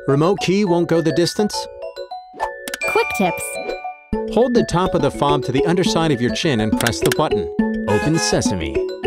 Remote key won't go the distance? Quick tips. Hold the top of the fob to the underside of your chin and press the button. Open Sesame.